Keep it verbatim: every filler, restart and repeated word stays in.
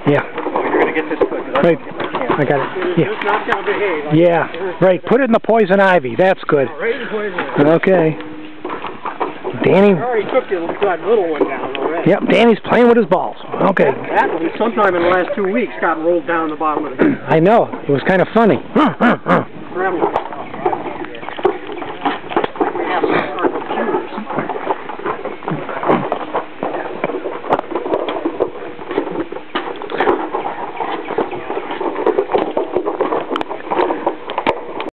Yeah. Oh, you're going to get this quick. Right. I got it. Yeah. Just not going to behave. Like Yeah. Right. Put it in the poison ivy. That's good. Right in the poison ivy. Okay. Danny. I already took the, that little one down already. Yep. Danny's playing with his balls. Okay. That, that one, sometime in the last two weeks, got rolled down the bottom of the. I know. It was kind of funny. Rattled.